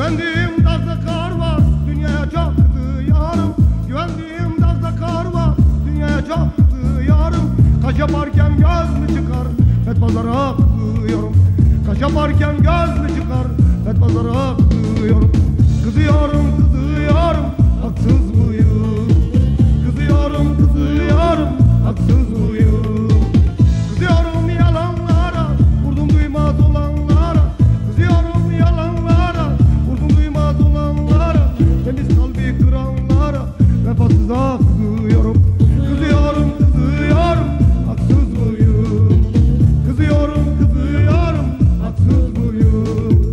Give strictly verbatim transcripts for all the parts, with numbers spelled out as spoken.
Güvendiğim dağda kar var, dünyaya çaktı yarım. Güvendiğim dağda kar var, dünyaya çaktı yarım. Kaş yaparken göz mü çıkar, et pazara akıyorum. Kaş yaparken göz mü çıkar, et pazara akıyorum. Kızıyorum, kızıyorum, haksız mıyım? Kızıyorum, kızıyorum, haksız mıyım? Kızıyorum yalanlara, vurdum duymaz olanlara. Kızıyorum yalanlara, vurdum duymaz olanlara. Temiz kalbi kıranlara, vefasız akıyorum. Kızıyorum, kızıyorum, haksız mıyım? Kızıyorum, kızıyorum, haksız mıyım?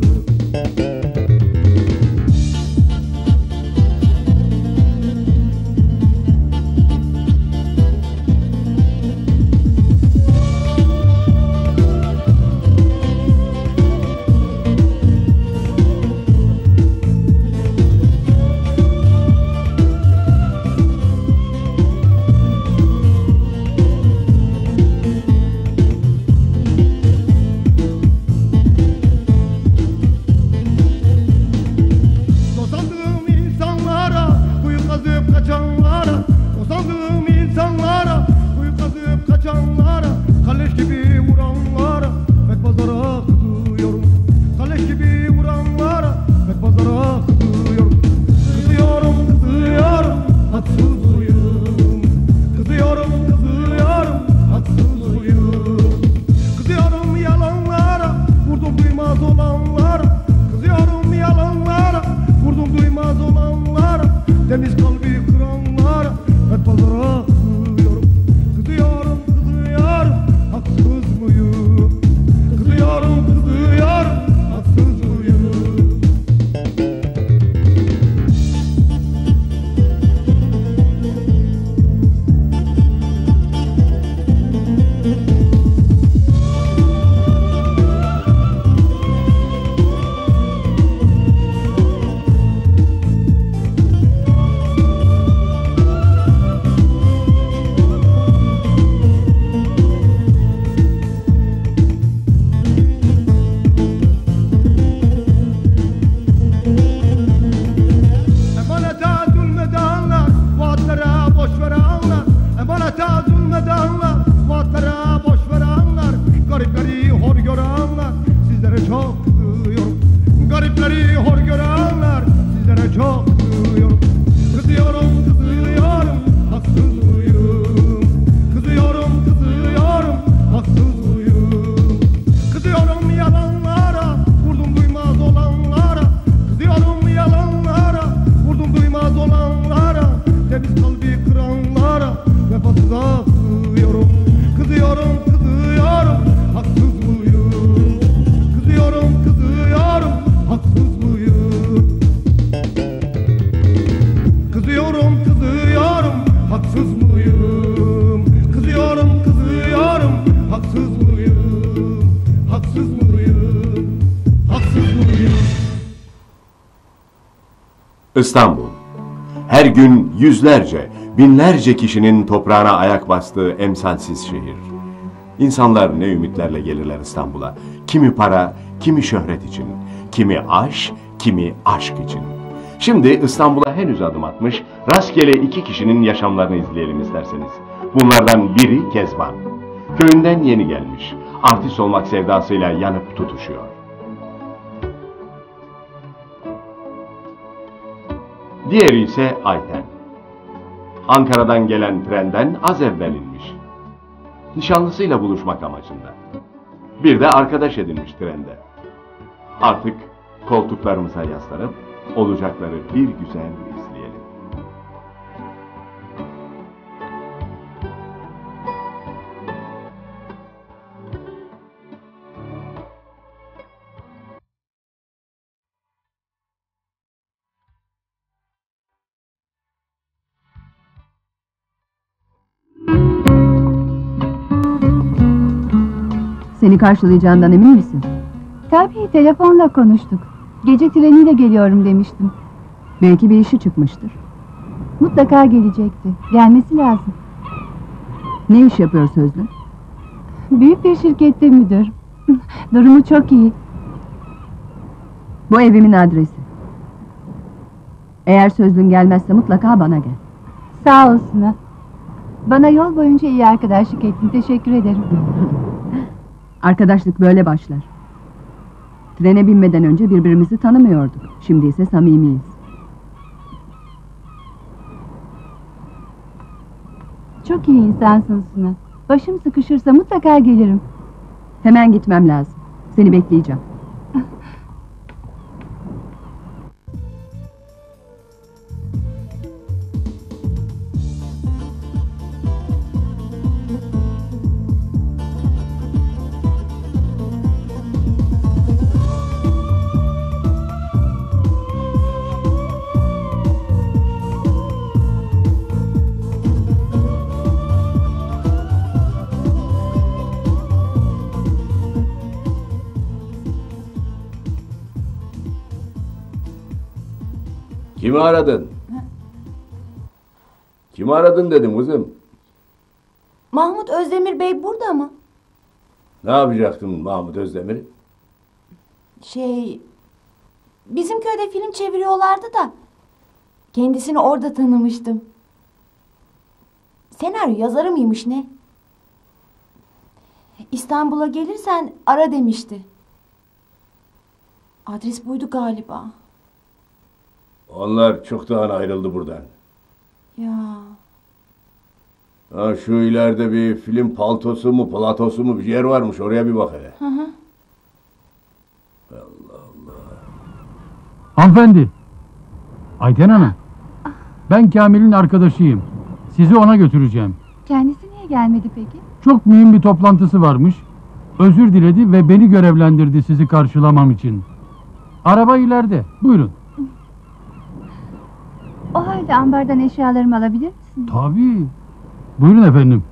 Dosandığım insanlara, kuyu kazıp kaçanlara. Dosandığım insanlara, kuyu kazıp kaçanlara. Kaleş gibi vuranlara, bet pazara kızıyorum. Kaleş gibi vuranlara, bet pazara kızıyorum. Kızıyorum, kızıyorum, haksız mıyım? Kızıyorum, kızıyorum, haksız mıyım? Kızıyorum yalanlara, vurdum duymaz olanlara. Kızıyorum yalanlara, vurdum duymaz olanlara. Temiz kalbi kıranlara, hep pazara kızıyorum. Kızıyorum, kızıyorum, haksız mıyım? Kızıyorum, kızıyorum, haksız mıyım? Emanete zulmedenler, vaatlere boş verenler. Emanete zulmedenler, vaatlere boş verenler. Garipleri hor görenler, sizlere çok kızıyorum. Garipleri hor görenler, sizlere çok kızıyorum. Kızıyorum, kızıyorum, haksız mıyım? Kızıyorum, kızıyorum, haksız mıyım? Kızıyorum yalanlara, vurdum duymaz olanlara. Kızıyorum yalanlara, vurdum duymaz olanlara. Temiz kalbi kıranlara, vefasız akıyorum. Kızıyorum, kızıyorum, haksız mıyım? Kızıyorum, kızıyorum, haksız mıyım? Kızıyorum, kızıyorum, haksız mıyım? Kızıyorum, kızıyorum, haksız mıyım? Haksız mıyım? Haksız mıyım? İstanbul. Her gün yüzlerce, binlerce kişinin toprağına ayak bastığı emsalsiz şehir. İnsanlar ne ümitlerle gelirler İstanbul'a. Kimi para, kimi şöhret için, kimi aş, kimi aşk için. Şimdi İstanbul'a henüz adım atmış, rastgele iki kişinin yaşamlarını izleyelim isterseniz. Bunlardan biri Kezban. Köyünden yeni gelmiş, artist olmak sevdasıyla yanıp tutuşuyor. Diğeri ise Ayten. Ankara'dan gelen trenden az evvel inmiş. Nişanlısıyla buluşmak amacında. Bir de arkadaş edinmiş trende. Artık koltuklarımıza yaslanıp olacakları bir güzel izleyelim. Seni karşılayacağından emin misin? Tabii, telefonla konuştuk. Gece treniyle geliyorum demiştim. Belki bir işi çıkmıştır. Mutlaka gelecekti. Gelmesi lazım. Ne iş yapıyor Sözlü? Büyük bir şirkette müdür. Durumu çok iyi. Bu evimin adresi. Eğer sözlün gelmezse mutlaka bana gel. Sağ ol Suna. Bana yol boyunca iyi arkadaşlık ettin. Teşekkür ederim. Arkadaşlık böyle başlar. Trene binmeden önce birbirimizi tanımıyorduk. Şimdi ise samimiyiz. Çok iyi insansın Suna. Başım sıkışırsa mutlaka gelirim. Hemen gitmem lazım. Seni bekleyeceğim. Kimi aradın? Kimi aradın dedim kızım. Mahmut Özdemir Bey burada mı? Ne yapacaktın Mahmut Özdemir? Şey... Bizim köyde film çeviriyorlardı da... Kendisini orada tanımıştım. Senaryo yazarı mıymış ne? İstanbul'a gelirsen ara demişti. Adres buydu galiba. Onlar çoktan ayrıldı buradan. Ya... Ha, şu ileride bir film paltosu mu platosu mu bir yer varmış, oraya bir bak hele. Hı hı. Hanımefendi. Ayten Hanım. Ben Kamil'in arkadaşıyım. Sizi ona götüreceğim. Kendisi niye gelmedi peki? Çok mühim bir toplantısı varmış. Özür diledi ve beni görevlendirdi sizi karşılamam için. Araba ileride. Buyurun. O halde ambardan eşyalarımı alabilir misin? Tabii. Buyurun efendim.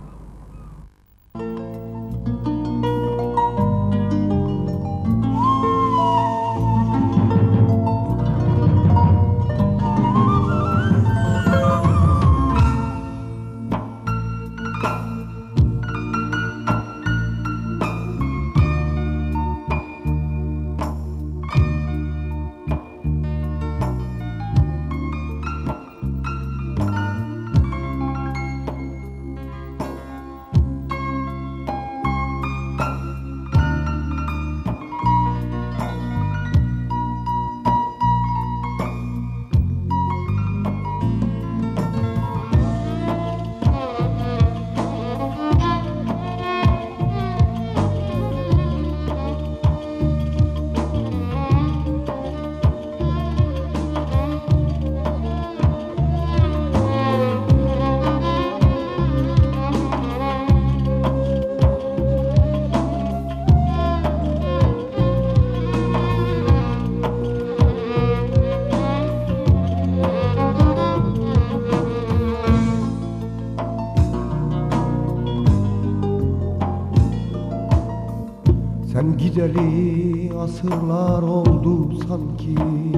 Sen gideli asırlar oldu sanki.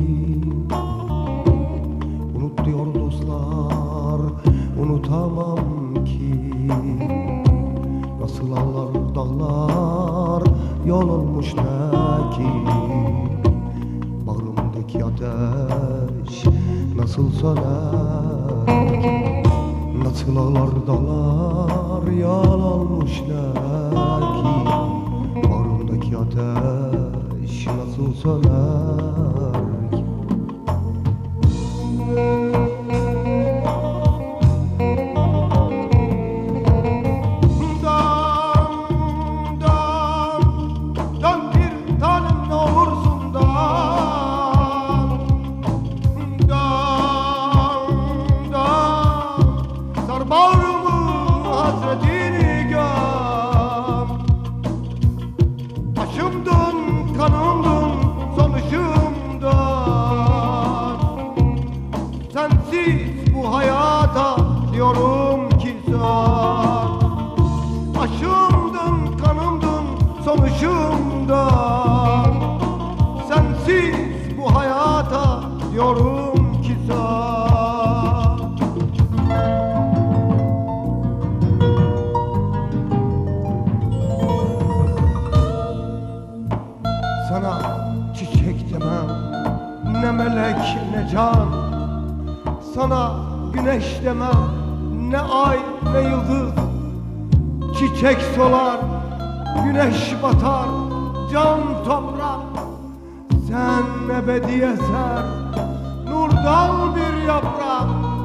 Unut diyor dostlar, unutamam ki. Nasıl ağlar dağlar, yol olmuş ne ki. Bağrımdaki ateş nasıl söner ki. Nasıl ağlar dağlar, yol olmuş ne ki. Bağrımdaki ateş nasıl söner ki? Dön, dön, dön bir tanem ne olursun dön. Dön, dön, sar bağrımı hasretini göm. Taşımdın, kanımdın, sonuçumdun. Sensiz bu hayata diyorum ki sen. Taşımdın, kanımdın, sonuçumdun. Sensiz bu hayata diyorum ki sen. Sana çiçek demem, ne ne melek ne can. Sana güneş demem, ne ay ne yıldız. Çiçek solar, güneş batar, can toprak. Sen ebedi eser, nurdan bir yaprak.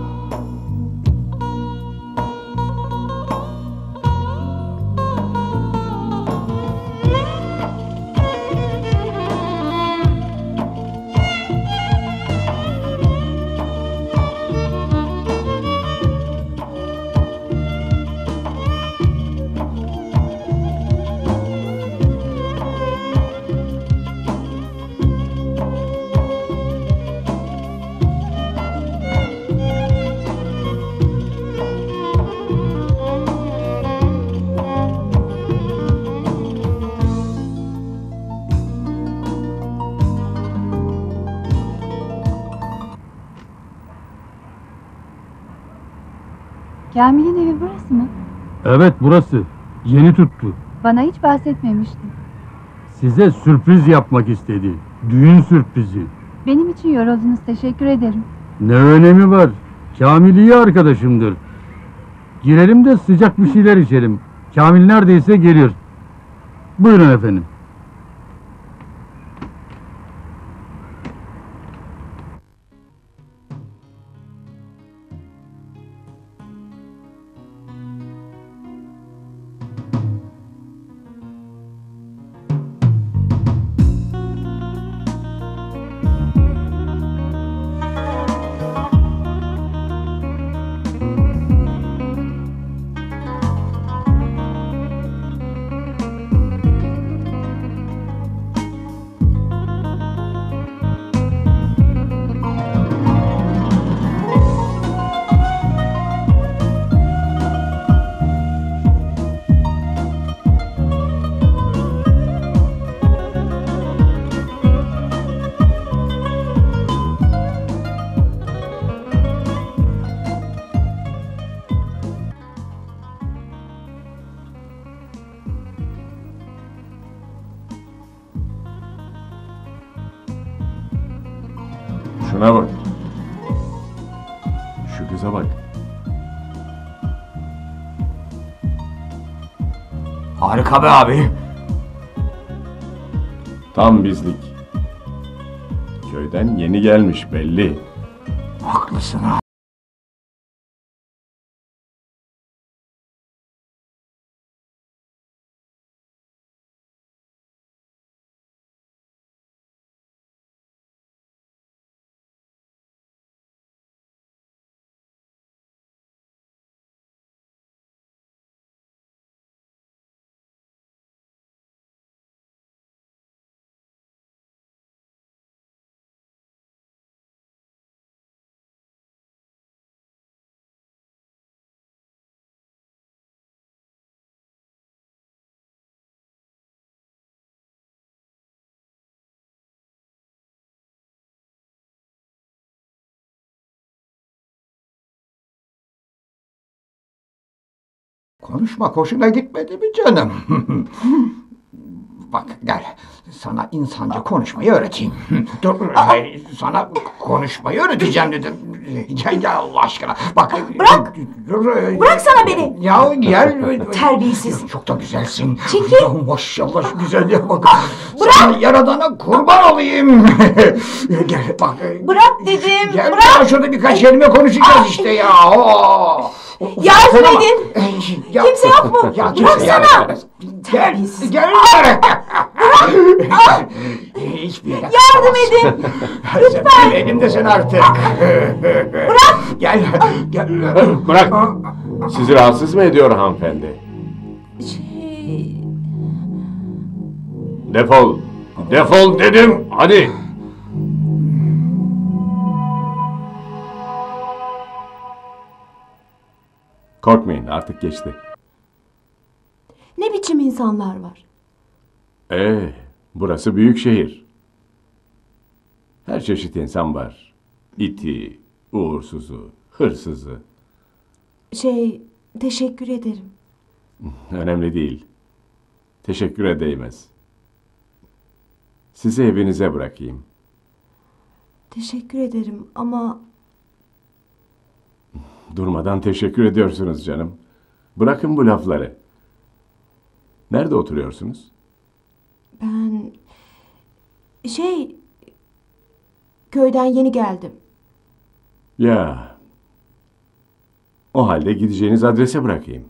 Kamil'in evi burası mı? Evet, burası. Yeni tuttu. Bana hiç bahsetmemişti. Size sürpriz yapmak istedi. Düğün sürprizi. Benim için yoruldunuz, teşekkür ederim. Ne önemi var? Kamil iyi arkadaşımdır. Girelim de sıcak bir şeyler içelim. Kamil neredeyse gelir. Buyurun efendim. Şuna bak. Şu kıza bak. Harika be abi. Tam bizlik. Köyden yeni gelmiş belli. Haklısın abi. Konuşmak hoşuna gitmedi mi canım? Bak gel, sana insanca konuşmayı öğreteyim. Dur, hayır, sana konuşmayı öğreteceğim dedim. Gel gel Allah aşkına. Bak. Bırak! Dur, Bıraksana beni! Ya gel. Terbiyesiz! Çok da güzelsin. Çekil! Ya maşallah şu güzelliğe bak. Bırak! Sana yaradana kurban olayım. Gel bak. Bırak dedim! Gel Bırak! ya, şurada birkaç kelime konuşacağız işte ya. Oo. Yardım Tamam. edin! Ya- Kimse yok mu? Ya kimse Bıraksana! yardım etmez. Gel, Terbiyesiz. gel. Hiçbir yere Yardım kaçamazsın. edin! Sen benim elimdesin artık. Bırak! Gel, gel. Bırak. Sizi rahatsız mı ediyor hanımefendi? Şey... Defol. Defol dedim. Hadi. Korkmayın, artık geçti. Ne biçim insanlar var? Ee, burası büyük şehir. Her çeşit insan var. İti, uğursuzu, hırsızı. Şey, teşekkür ederim. Önemli değil. Teşekküre değmez. Sizi evinize bırakayım. Teşekkür ederim ama Durmadan teşekkür ediyorsunuz canım. Bırakın bu lafları. Nerede oturuyorsunuz? ben... Şey... Köyden yeni geldim. Ya. O halde gideceğiniz adrese bırakayım.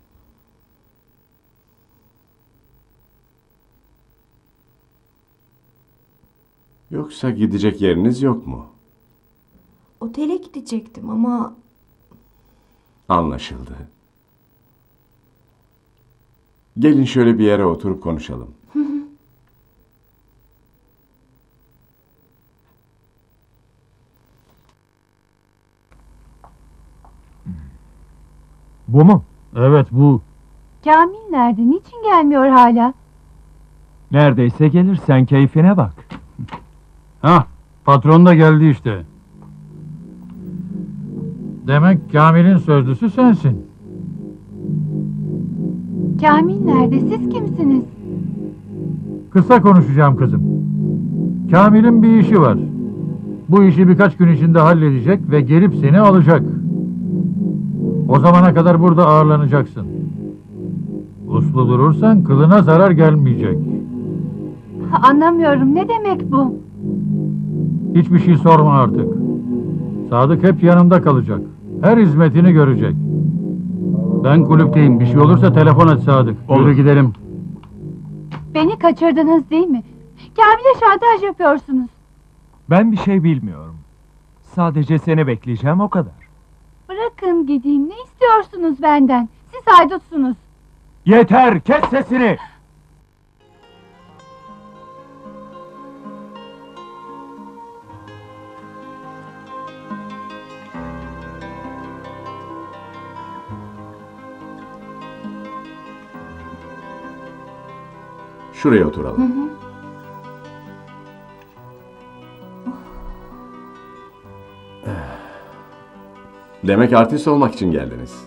Yoksa gidecek yeriniz yok mu? Otele gidecektim ama... Anlaşıldı. Gelin şöyle bir yere oturup konuşalım. Bu mu? Evet bu. Kamil nerede? Niçin gelmiyor hala? Neredeyse gelir, sen keyfine bak. Hah, patron da geldi işte. Demek Kamil'in sözlüsü sensin. Kamil nerede? Siz kimsiniz? Kısa konuşacağım kızım. Kamil'in bir işi var. Bu işi birkaç gün içinde halledecek ve gelip seni alacak. O zamana kadar burada ağırlanacaksın. Uslu durursan kılına zarar gelmeyecek. Anlamıyorum. Ne demek bu? Hiçbir şey sorma artık. Sadık hep yanımda kalacak. Her hizmetini görecek. Ben kulüpteyim. Bir şey olursa telefon et Sadık. Olur. Yürü gidelim. Beni kaçırdınız değil mi? Kamil'e şantaj yapıyorsunuz. Ben bir şey bilmiyorum. Sadece seni bekleyeceğim, o kadar. Bırakın gideyim. Ne istiyorsunuz benden? Siz haydutsunuz. Yeter, kes sesini! Şuraya oturalım. Demek artist olmak için geldiniz.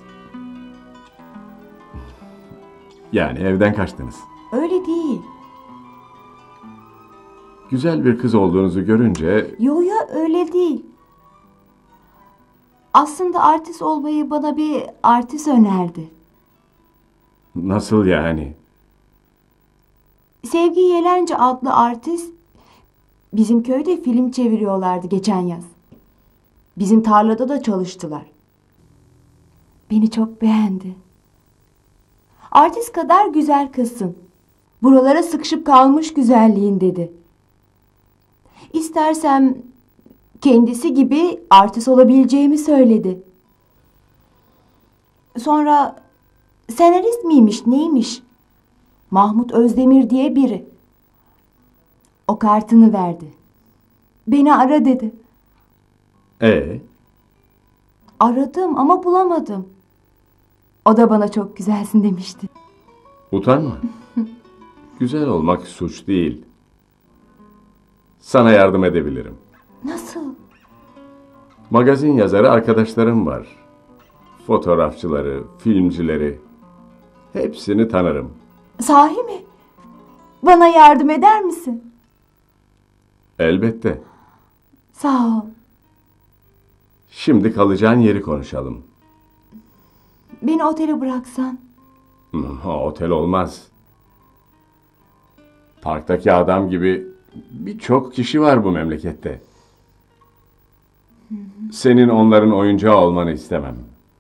Yani evden kaçtınız. Öyle değil. Güzel bir kız olduğunuzu görünce Yo yo öyle değil. Aslında artist olmayı bana bir artist önerdi. nasıl yani? Sevgi Yelence adlı artist bizim köyde film çeviriyorlardı geçen yaz. Bizim tarlada da çalıştılar. Beni çok beğendi. Artist kadar güzel kızsın. Buralara sıkışıp kalmış güzelliğin dedi. İstersem kendisi gibi artist olabileceğimi söyledi. Sonra senarist miymiş neymiş? Mahmut Özdemir diye biri. O kartını verdi. Beni ara dedi. Ee, Aradım ama bulamadım. O da bana çok güzelsin demişti. utanma. Güzel olmak suç değil. Sana yardım edebilirim. Nasıl? Magazin yazarı arkadaşlarım var. Fotoğrafçıları, filmcileri. Hepsini tanırım. Sahi mi? Bana yardım eder misin? Elbette. Sağ ol. Şimdi kalacağın yeri konuşalım. Beni otele bıraksan. Ha, otel olmaz. Parktaki adam gibi birçok kişi var bu memlekette. Senin onların oyuncağı olmanı istemem.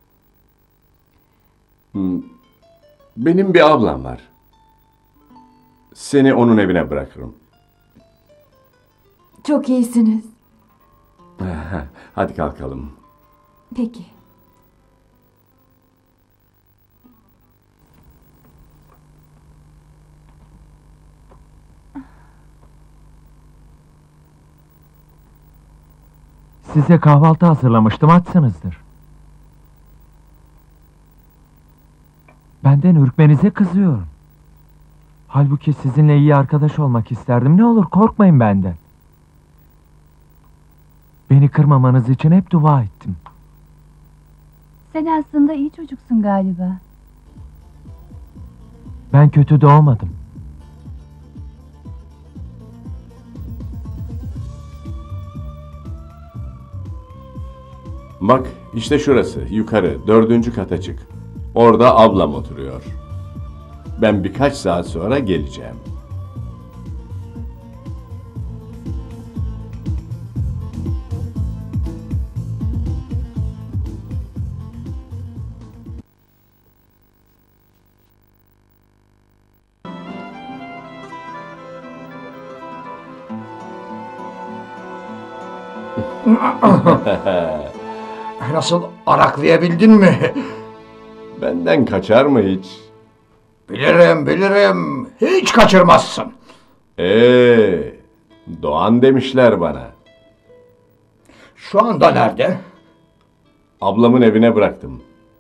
Hmm, Benim bir ablam var. Seni onun evine bırakırım. Çok iyisiniz. Hadi kalkalım. Peki. Size kahvaltı hazırlamıştım, açsınızdır. Benden ürkmenize kızıyorum. Halbuki sizinle iyi arkadaş olmak isterdim. Ne olur korkmayın benden. Beni kırmamanız için hep dua ettim. Sen aslında iyi çocuksun galiba. Ben kötü doğmadım. Bak işte şurası, yukarı, dördüncü kata çık. Orada ablam oturuyor. Ben birkaç saat sonra geleceğim. Nasıl, araklayabildin mi? Benden kaçar mı hiç? Bilirim, bilirim. Hiç kaçırmazsın. Ee, Doğan demişler bana. Şu anda nerede? Ablamın evine bıraktım.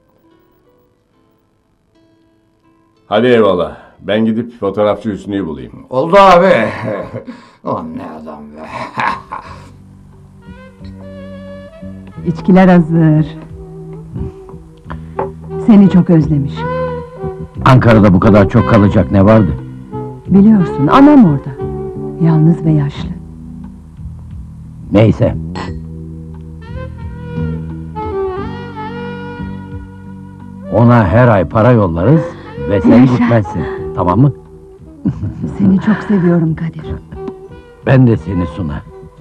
Hadi eyvallah. Ben gidip fotoğrafçı Hüsnü'yü bulayım. Oldu abi. O ne adam be. İçkiler hazır. Seni çok özlemişim. Ankara'da bu kadar çok kalacak ne vardı? Biliyorsun anam orada. Yalnız ve yaşlı. Neyse. Ona her ay para yollarız ve sen Yaşa. gitmezsin. Tamam mı? Seni çok seviyorum Kadir. Ben de seni Suna.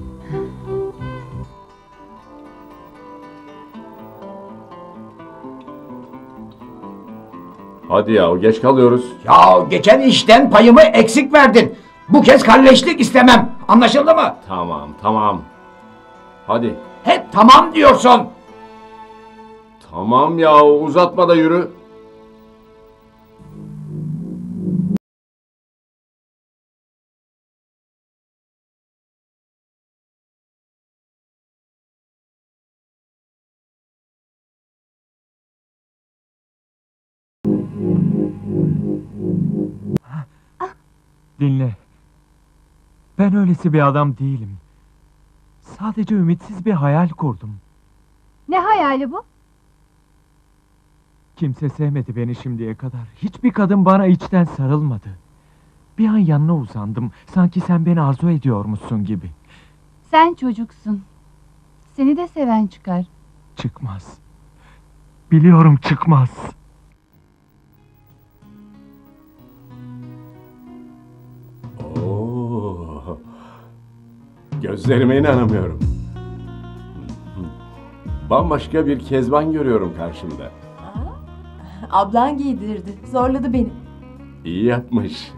Hadi ya, geç kalıyoruz. Ya geçen işten payımı eksik verdin. Bu kez kalleşlik istemem. Anlaşıldı mı? Tamam, tamam. Hadi. Hep tamam diyorsun. Tamam ya, uzatma da yürü. Dinle. Ben öylesi bir adam değilim. Sadece ümitsiz bir hayal kurdum. Ne hayali bu? Kimse sevmedi beni şimdiye kadar. Hiçbir kadın bana içten sarılmadı. Bir an yanına uzandım. Sanki sen beni arzu ediyormuşsun gibi. Sen çocuksun. Seni de seven çıkar. Çıkmaz. Biliyorum çıkmaz. Oo. Gözlerime inanamıyorum. Bambaşka bir Kezban görüyorum karşımda. Ablan giydirdi. Zorladı beni. İyi yapmış.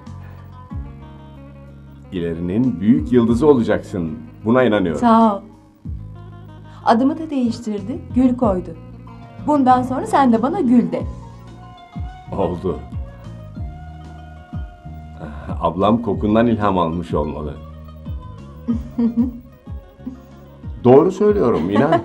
İlerinin büyük yıldızı olacaksın. Buna inanıyorum. Sağ ol. Adımı da değiştirdi. Gül koydu. Bundan sonra sen de bana Gül de. Oldu. Ablam kokundan ilham almış olmalı. Doğru söylüyorum, inan.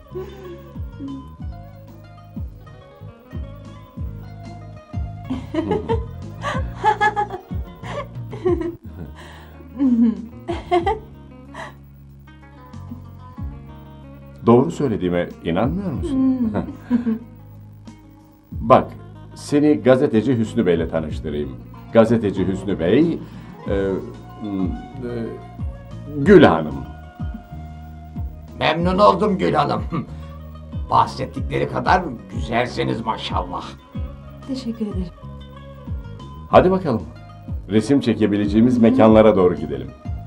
Doğru söylediğime inanmıyor musun? Bak, seni gazeteci Hüsnü Bey'le tanıştırayım. Gazeteci Hüsnü Bey, e, e, Gül Hanım. Memnun oldum Gül Hanım. Bahsettikleri kadar güzelsiniz maşallah. Teşekkür ederim. Hadi bakalım, resim çekebileceğimiz mekanlara doğru gidelim.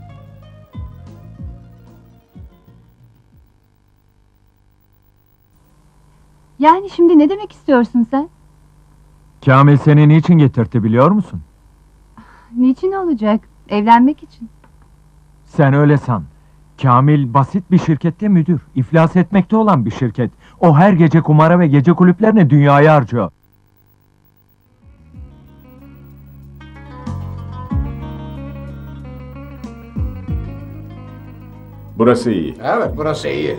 Yani şimdi ne demek istiyorsun sen? Kamil seni niçin getirtti biliyor musun? Niçin olacak? Evlenmek için. Sen öyle san. Kamil basit bir şirkette müdür. İflas etmekte olan bir şirket. O her gece kumara ve gece kulüplerine dünyayı harcıyor. Burası iyi. Evet, burası iyi.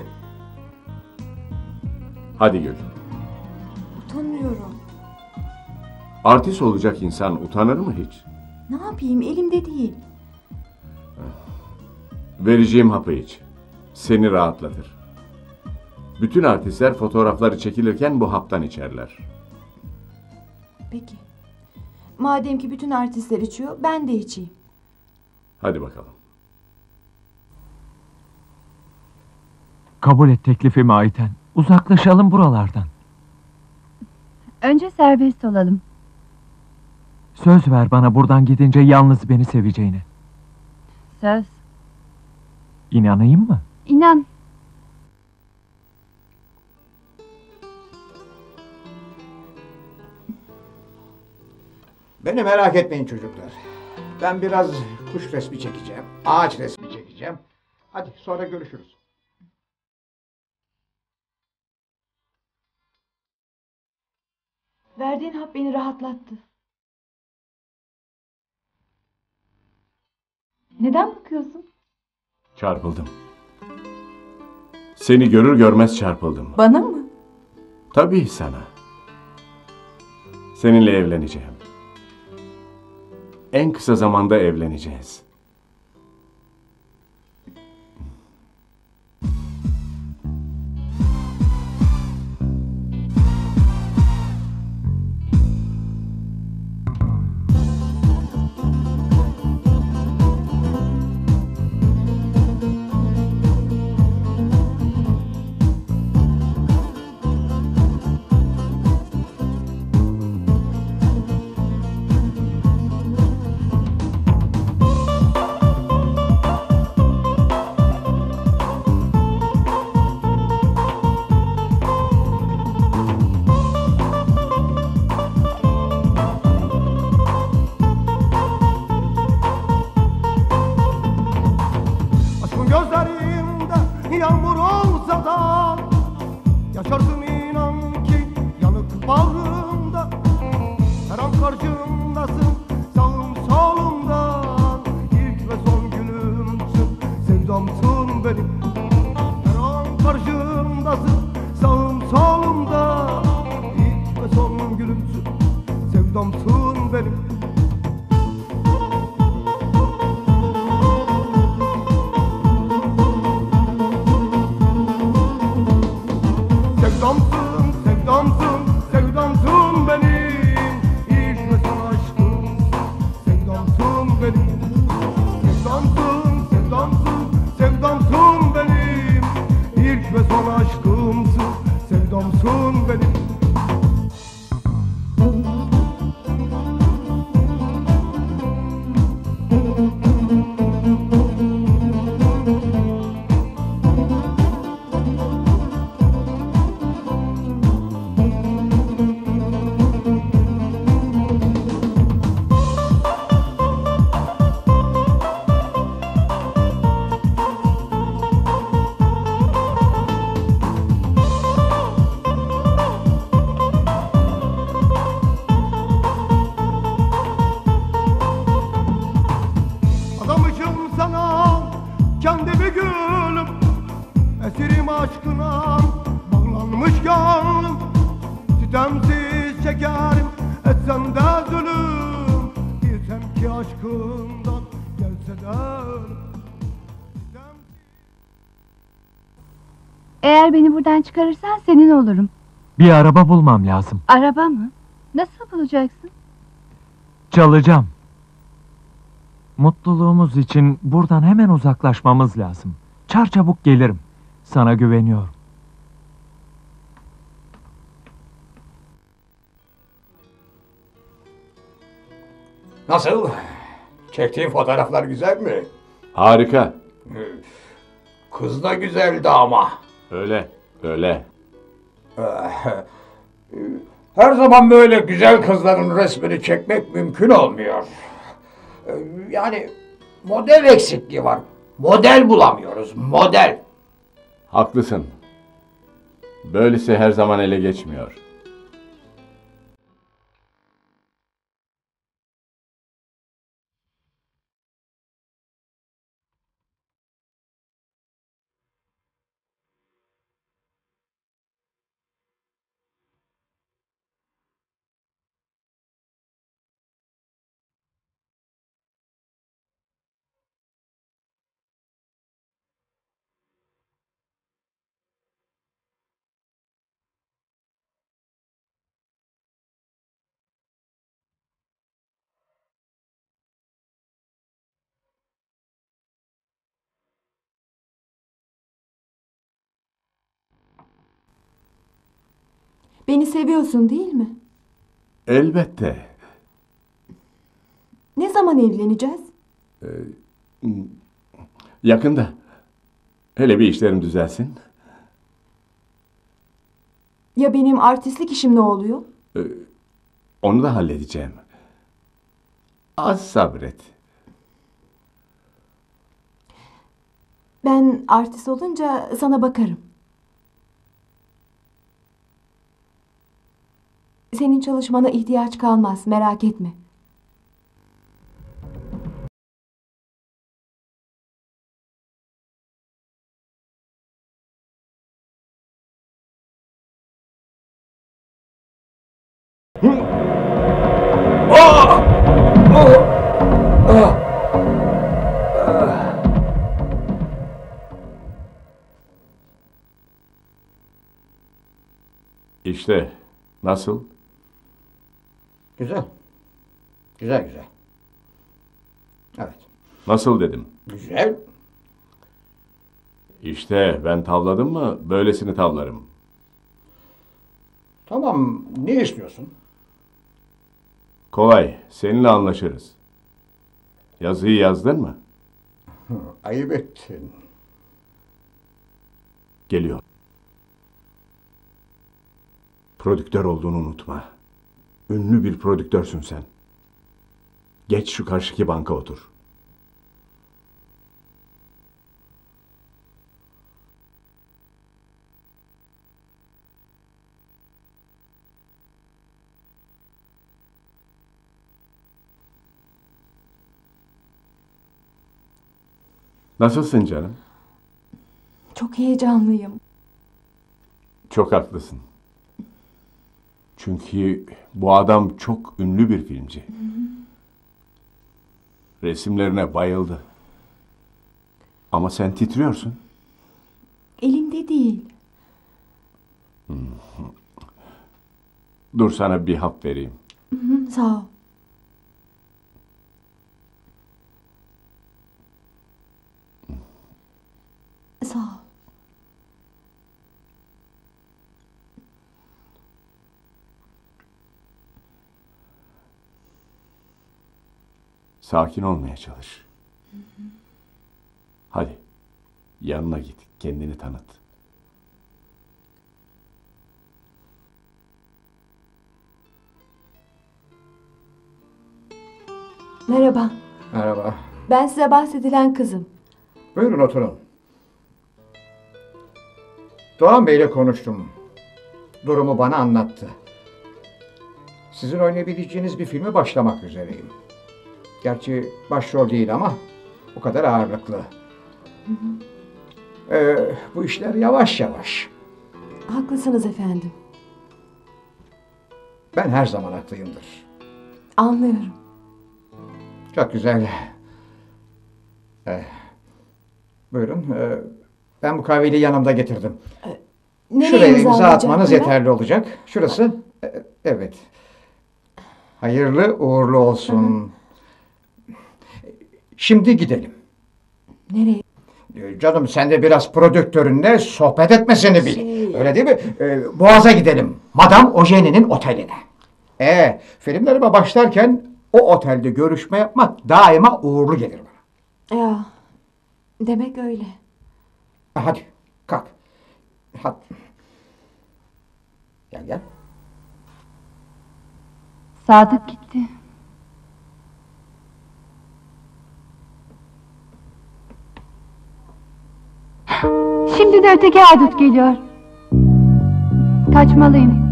Hadi Gül. Utanıyorum. Artist olacak insan utanır mı hiç? Ne yapayım? Elimde değil. Vereceğim hapı iç. Seni rahatlatır. Bütün artistler fotoğrafları çekilirken bu haptan içerler. Peki. Madem ki bütün artistler içiyor, ben de içeyim. Hadi bakalım. Kabul et teklifimi Ayten. Uzaklaşalım buralardan. Önce serbest olalım. Söz ver bana buradan gidince yalnız beni seveceğini. Söz. İnanayım mı? İnan. Beni merak etmeyin çocuklar. Ben biraz kuş resmi çekeceğim, ağaç resmi çekeceğim. Hadi sonra görüşürüz. Verdiğin hap beni rahatlattı. Neden bakıyorsun? Çarpıldım. Seni görür görmez çarpıldım. Bana mı? Tabii sana. Seninle evleneceğim. En kısa zamanda evleneceğiz. Aşkın gözlerimde yağmur olsa da yaşarsın inan ki yanık bağrımda. Her an karşımdasın sağım solumdan. İlk ve son günümsün, sevdamsın benim. Her an karşımdasın sağım solumda. İlk ve son günümsün, sevdamsın benim. Sevdamsın, sevdamsın, sevdamsın benim. İlk ve son aşkımsın, sevdamsın benim. Sevdamsın, sevdamsın, sevdamsın benim. İlk ve son aşkımsın, sevdamsın benim. Adamışım sana kendimi gülüm. Esirim aşkına bağlanmış gönlüm. Sitemsiz çekerim etsem de zulüm. Bilsem ki aşkından gelse de ölüm. Sitemsiz- Eğer beni buradan çıkarırsan senin olurum. Bir araba bulmam lazım. Araba mı? Nasıl bulacaksın? Çalacağım. Mutluluğumuz için buradan hemen uzaklaşmamız lazım. Çarçabuk gelirim. Sana güveniyorum. Nasıl? Çektiğin fotoğraflar güzel mi? Harika. Kız da güzeldi ama. Öyle, öyle. Her zaman böyle güzel kızların resmini çekmek mümkün olmuyor. Yani model eksikliği var. Model bulamıyoruz, model. Haklısın. Böylesi her zaman ele geçmiyor. Beni seviyorsun değil mi? Elbette. Ne zaman evleneceğiz? Yakında. Hele bir işlerim düzelsin. Ya benim artistlik işim ne oluyor? Onu da halledeceğim. Az sabret. Ben artist olunca sana bakarım. Senin çalışmana ihtiyaç kalmaz, merak etme. İşte nasıl? Güzel. Güzel güzel. Evet. Nasıl dedim. Güzel. İşte ben tavladım mı böylesini tavlarım. Tamam, ne istiyorsun? Kolay, seninle anlaşırız. Yazıyı yazdın mı? Hı, ayıp ettin. Geliyor. Prodüktör olduğunu unutma. Ünlü bir prodüktörsün sen. Geç şu karşıki banka otur. Nasılsın canım? Çok heyecanlıyım. Çok haklısın. Çünkü bu adam çok ünlü bir filmci. Hı hı. Resimlerine bayıldı. Ama sen titriyorsun. Elimde değil. Hı hı. Dur sana bir hap vereyim. Hı hı, sağ ol. Sağ ol. Sakin olmaya çalış. Hı hı. Hadi, yanına git, kendini tanıt. Merhaba. Merhaba. Ben size bahsedilen kızım. Buyurun oturun. Doğan Bey'le konuştum. Durumu bana anlattı. Sizin oynayabileceğiniz bir filme başlamak üzereyim. Gerçi başrol değil ama o kadar ağırlıklı. Hı hı. Ee, bu işler yavaş yavaş. Haklısınız efendim. Ben her zaman haklıyımdır. Anlıyorum. Çok güzel. Ee, buyurun. Ee, ben bu kahveyi yanımda getirdim. Nereye Şuraya imza imzalayacak atmanız bana? yeterli olacak. Şurası. Ee, evet. Hayırlı uğurlu olsun. Hı hı. Şimdi gidelim. Nereye? Ee, Canım sen de biraz prodüktörünle sohbet etmesini bil. Şey... Öyle değil mi? Ee, Boğaz'a gidelim. Madame Eugène'nin oteline. Ee, filmlerime başlarken o otelde görüşme yapmak daima uğurlu gelir bana. Ya, demek öyle. Hadi kalk. Hadi. Gel gel. Sadık gitti. Şimdi de öteki haydut geliyor. Kaçmalıyım.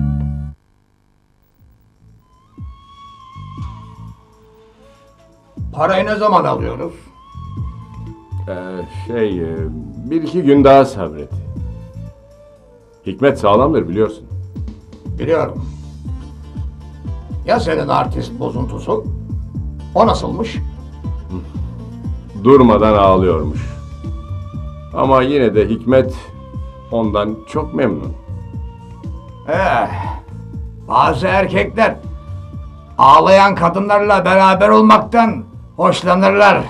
Parayı ne zaman alıyoruz? Ee, şey, e, bir iki gün daha sabret. Hikmet sağlamdır biliyorsun. Biliyorum. Ya senin artist bozuntusu? O nasılmış? Durmadan ağlıyormuş. Ama yine de Hikmet ondan çok memnun. Eh, bazı erkekler ağlayan kadınlarla beraber olmaktan hoşlanırlar.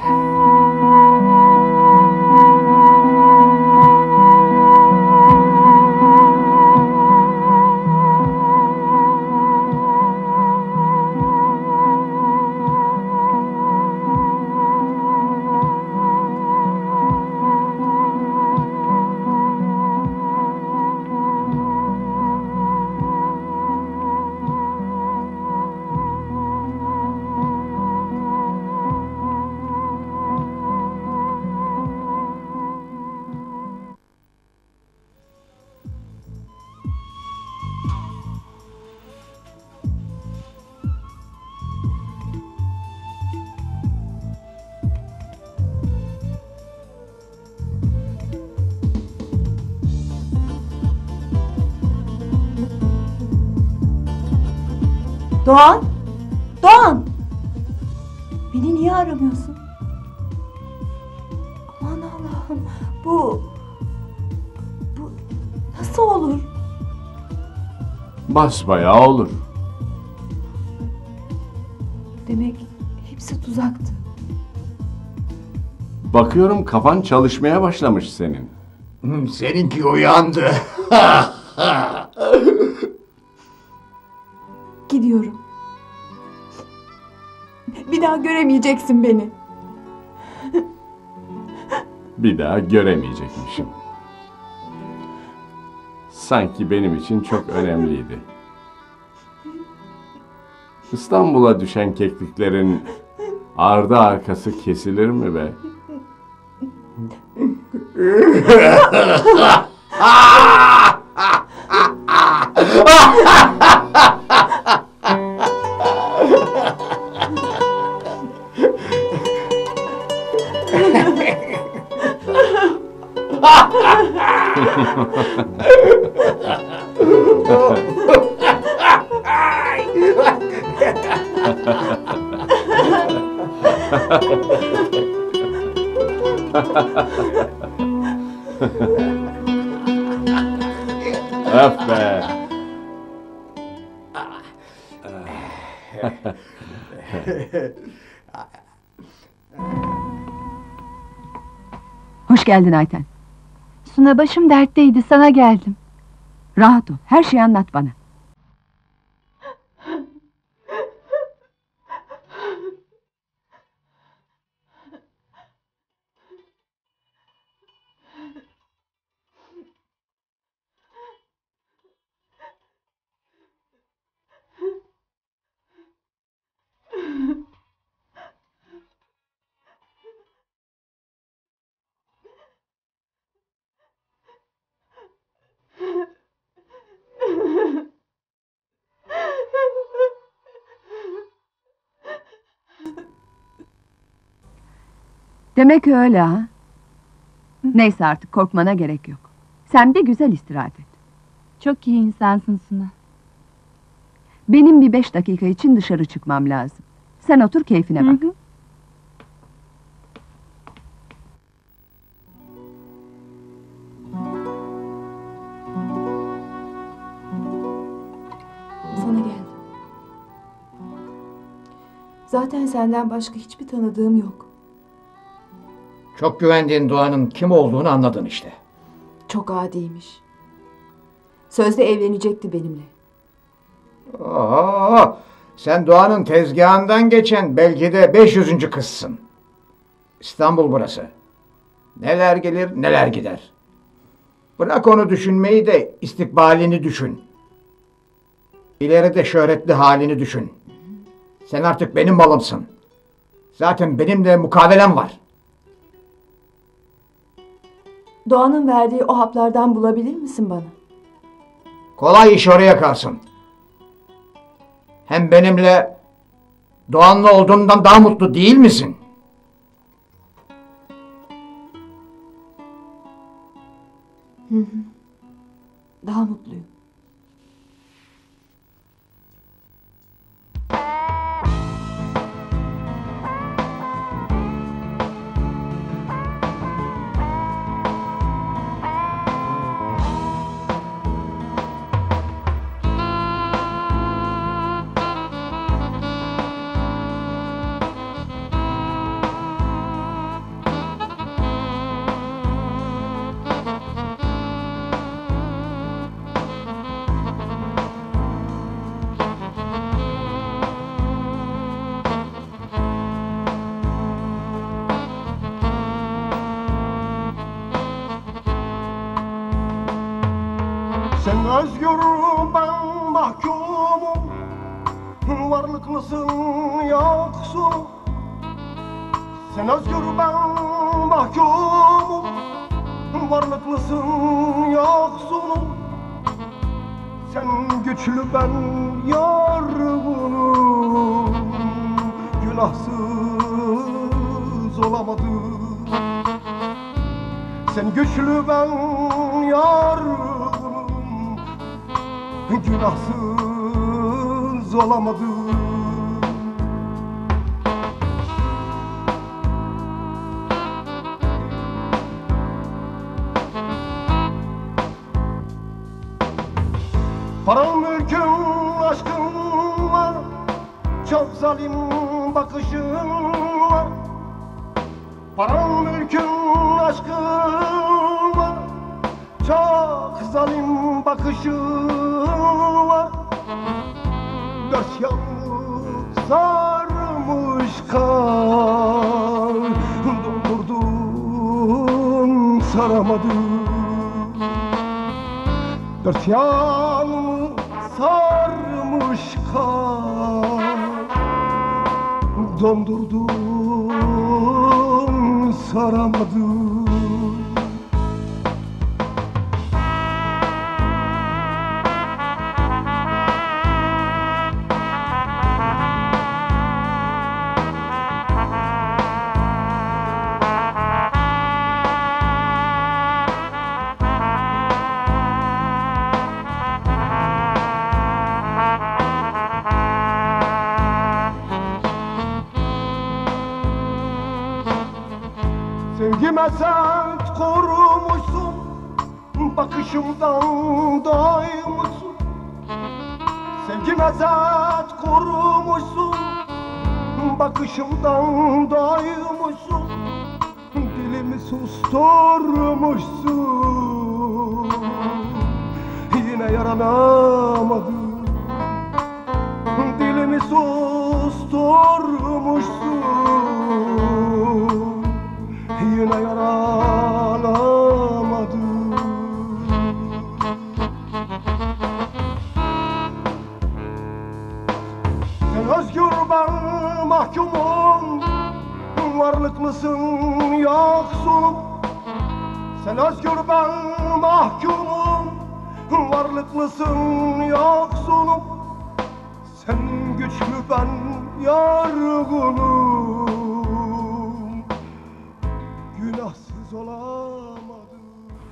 Doğan? Doğan! Beni niye aramıyorsun? Aman Allah'ım, bu... Bu nasıl olur? Basbayağı olur. Demek hepsi tuzaktı. Bakıyorum kafan çalışmaya başlamış senin. Hmm, seninki uyandı. Gidiyorum. Bir daha göremeyeceksin beni. Bir daha göremeyecekmişim. Sanki benim için çok önemliydi. İstanbul'a düşen kekliklerin ardı arkası kesilir mi be? Öf be! Hoş geldin Ayten. Suna, başım dertteydi, sana geldim. Rahat ol, her şeyi anlat bana. Demek öyle ha? Neyse artık korkmana gerek yok. Sen bir güzel istirahat et. Çok iyi insansın Suna. Benim bir beş dakika için dışarı çıkmam lazım. Sen otur keyfine bak. Hı hı. Sana geldim. Zaten senden başka hiçbir tanıdığım yok. Çok güvendiğin Doğan'ın kim olduğunu anladın işte. Çok adiymiş. Sözde evlenecekti benimle. Oo, sen Doğan'ın tezgahından geçen belki de beş yüzüncü kızsın. İstanbul burası. Neler gelir neler gider. Bırak onu düşünmeyi de istikbalini düşün. İleride şöhretli halini düşün. Sen artık benim malımsın. Zaten benimle mukavelem var. Doğan'ın verdiği o haplardan bulabilir misin bana? Kolay iş oraya kalsın. Hem benimle Doğan'la olduğundan daha mutlu değil misin? Hı hı. Daha mutluyum. Sen özgürüm, ben mahkumum. Varlıklısın, yoksun. Sen özgür, ben mahkumum. Varlıklısın, yoksun. Sen güçlü, ben yorgunum. Günahsız olamadım. Sen güçlü, ben yorgunum. Günahsız olamadım. Paran mülkün aşkın var, çok zalim bakışın var. Paran mülkün aşkın var, çok zalim bakışın var. Dört yanlık sarmış kar, doldurdun saramadın. Dört yanımı sarmış kar, dondurdun saramadın. Sevgime sert korumuşsun, bakışımdan daymuşsun. Sevgime sert korumuşsun, bakışımdan daymuşsun. Dilimi susturmuşsun, yine yaranamadım. Dilimi susturmuşsun, yine yaranamadım. Sen özgür, ben mahkumum, varlıklısın yoksulum. Sen özgür, ben mahkumum, varlıklısın yoksulum. Sen güçlü, ben yorgunum, günahsız olamadım.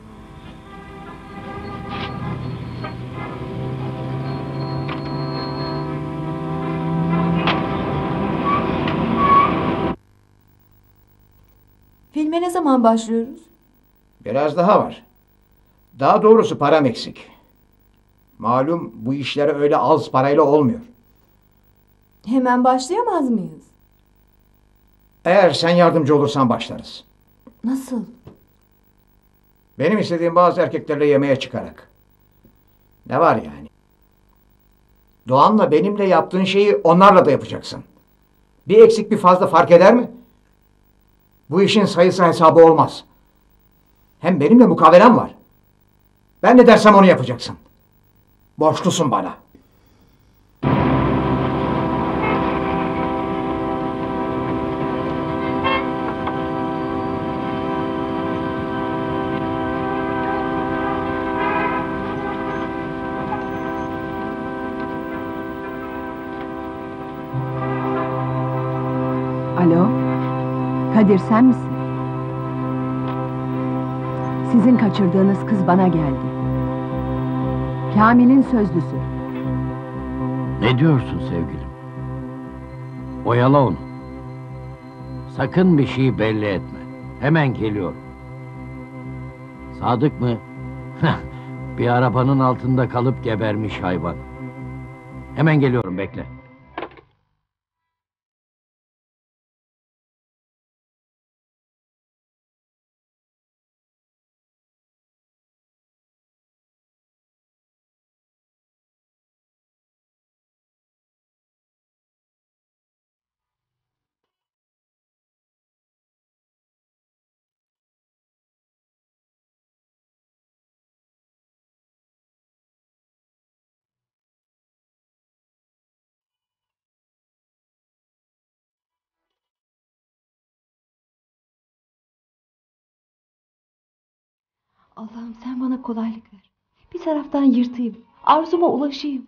Filme ne zaman başlıyoruz? Biraz daha var. Daha doğrusu param eksik. Malum bu işler öyle az parayla olmuyor. Hemen başlayamaz mıyız? Eğer sen yardımcı olursan başlarız. Nasıl? Benim istediğim bazı erkeklerle yemeğe çıkarak. Ne var yani? Doğan'la benimle yaptığın şeyi onlarla da yapacaksın. Bir eksik bir fazla fark eder mi? Bu işin sayısı hesabı olmaz. Hem benimle mukavelem var. Ben ne dersem onu yapacaksın. Borçlusun bana. Alo, Kadir sen misin? Sizin kaçırdığınız kız bana geldi. Kamil'in sözlüsü. Ne diyorsun sevgilim? Oyala onu. Sakın bir şey belli etme. Hemen geliyorum. Sadık mı? Bir arabanın altında kalıp gebermiş hayvan. Hemen geliyorum, bekle. Allah'ım sen bana kolaylık ver. Bir taraftan yırtayım, arzuma ulaşayım.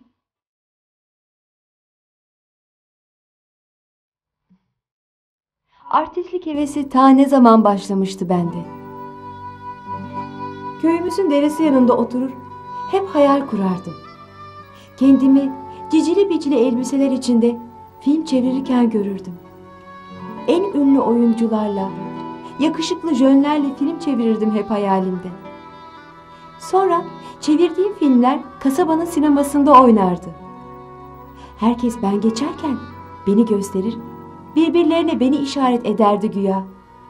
Artistlik hevesi ta ne zaman başlamıştı bende. Köyümüzün deresi yanında oturur, hep hayal kurardım. Kendimi cicili bicili elbiseler içinde film çevirirken görürdüm. En ünlü oyuncularla, yakışıklı jönlerle film çevirirdim hep hayalimde. Sonra çevirdiğim filmler kasabanın sinemasında oynardı. Herkes ben geçerken beni gösterir, birbirlerine beni işaret ederdi güya.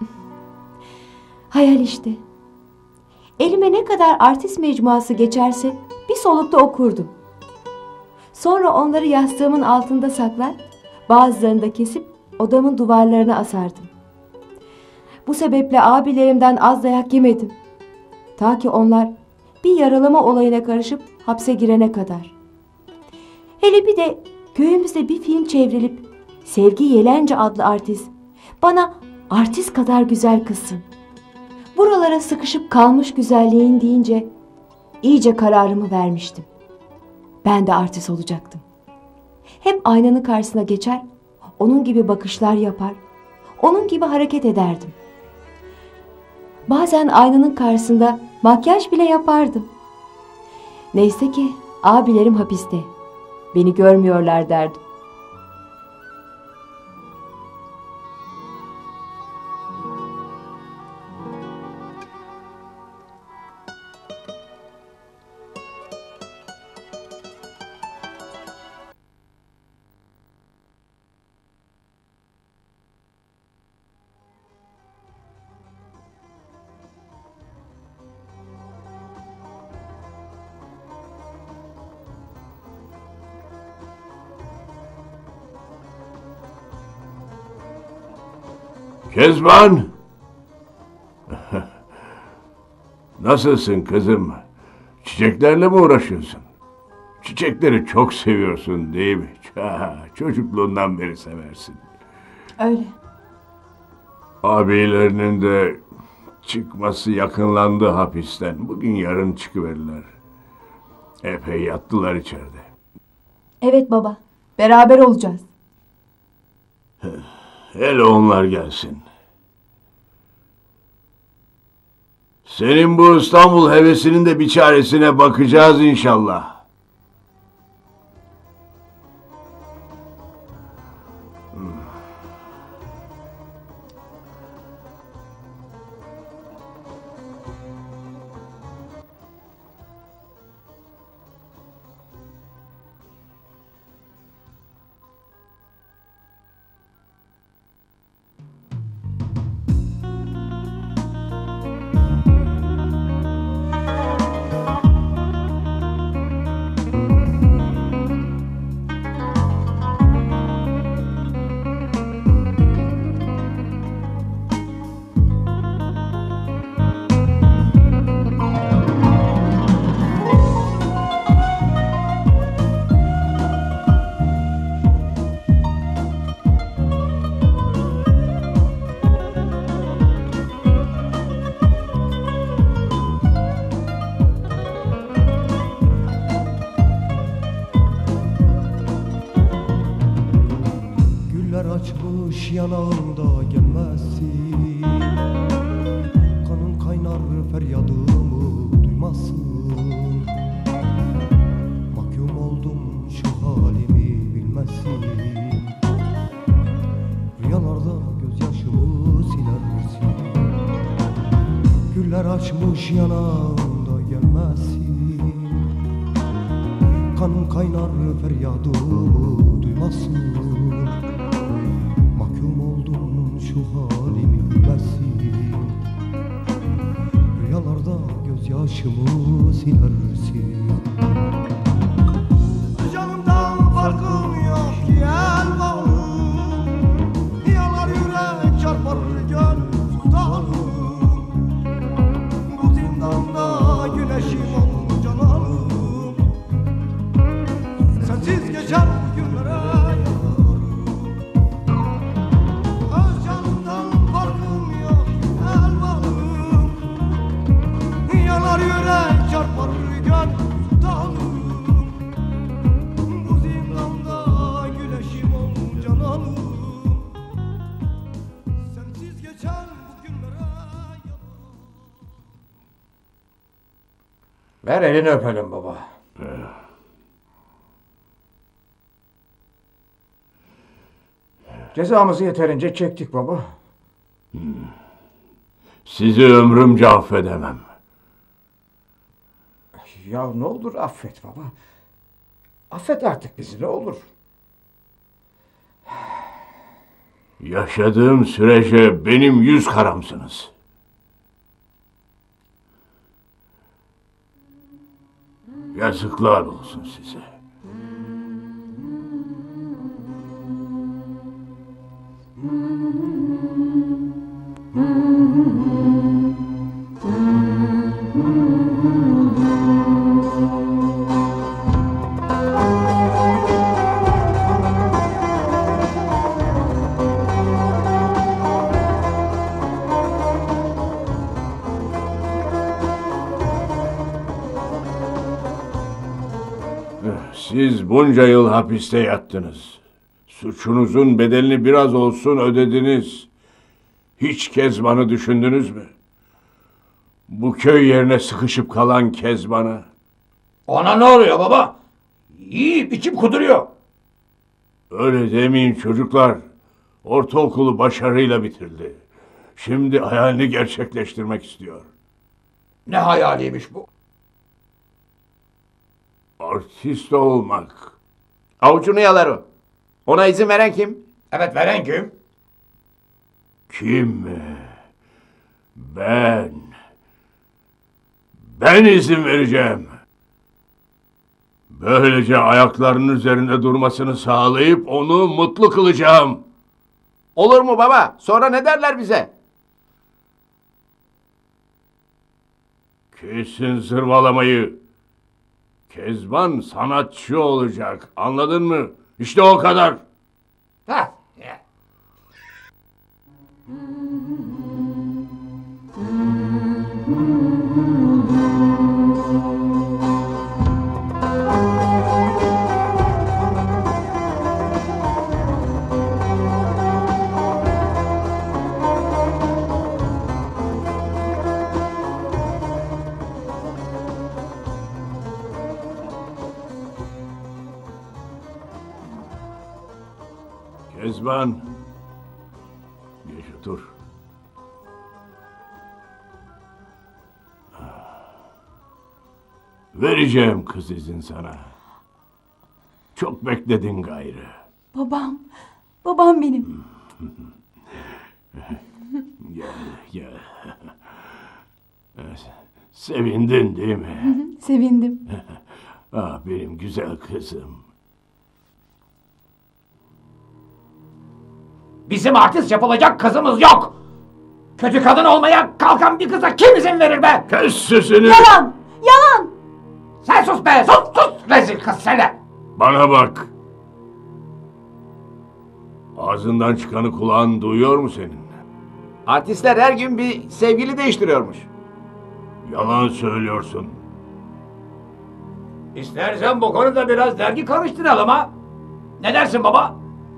Hayal işte. Elime ne kadar artist mecmuası geçerse bir solukta okurdum. Sonra onları yastığımın altında saklar, bazılarını da kesip odamın duvarlarına asardım. Bu sebeple abilerimden az dayak yemedim. Ta ki onlar bir yaralama olayına karışıp hapse girene kadar. Hele bir de köyümüzde bir film çevrilip Sevgi Yelence adlı artist bana artist kadar güzel kızsın, buralara sıkışıp kalmış güzelliğin deyince iyice kararımı vermiştim. Ben de artist olacaktım. Hep aynanın karşısına geçer, onun gibi bakışlar yapar, onun gibi hareket ederdim. Bazen aynanın karşısında makyaj bile yapardım. Neyse ki abilerim hapiste, beni görmüyorlar derdim. Kezban! Nasılsın kızım? Çiçeklerle mi uğraşıyorsun? Çiçekleri çok seviyorsun değil mi? Çocukluğundan beri seversin. Öyle. Abilerinin de çıkması yakınlandı hapisten. Bugün yarın çıkıverirler. Epey yattılar içeride. Evet baba, beraber olacağız. Hele onlar gelsin. Senin bu İstanbul hevesinin de bir çaresine bakacağız inşallah. Açmış yanağında gelmezsin, kanın kaynar feryadımı duymazsın. Mahkum oldum şu halimi bilmezsin, rüyalarda gözyaşımı silersin. Güller açmış yanağında gelmezsin, kanın kaynar feryadımı duymazsın. Şu halimi bilmezsin, rüyalarda gözyaşımı silersin. Canımdan farkım yok ki elvanım, yalar yürek çarpar gönül sultanım. Bu zindanda güneşim ol cananım, sensiz geçer günlere. Ver elini öpelim baba. Cezamızı yeterince çektik baba. Sizi ömrümce affedemem. Ya ne olur affet baba. Affet artık bizi ne olur. Yaşadığım sürece benim yüz karamsınız. Yazıklar olsun size. Siz bunca yıl hapiste yattınız. Suçunuzun bedelini biraz olsun ödediniz. Hiç Kezban'ı düşündünüz mü? Bu köy yerine sıkışıp kalan Kezban'ı. Ona ne oluyor baba? Yiyip içip kuduruyor. Öyle demeyin çocuklar. Ortaokulu başarıyla bitirdi. Şimdi hayalini gerçekleştirmek istiyor. Ne hayaliymiş bu? Artist olmak. Avucunu yalar o. Ona izin veren kim? Evet, veren kim? Kim mi? Ben. Ben izin vereceğim. Böylece ayaklarının üzerinde durmasını sağlayıp onu mutlu kılacağım. Olur mu baba? Sonra ne derler bize? Kesin zırvalamayı. Kezban sanatçı olacak. Anladın mı? İşte o kadar. Ha. Kezban. Geç otur. Vereceğim kız izin sana. Çok bekledin gayrı. Babam, babam benim. Gel, gel. Sevindin değil mi? Sevindim. Ah benim güzel kızım. Bizim artist yapılacak kızımız yok. Kötü kadın olmaya kalkan bir kıza kim izin verir be? Kes sesini. Yalan, yalan. Sen sus be, sus sus rezil kız seni. Bana bak. Ağzından çıkanı kulağın duyuyor mu senin? Artistler her gün bir sevgili değiştiriyormuş. Yalan söylüyorsun. İstersen bu konuda biraz dergi karıştıralım ha. Ne dersin baba?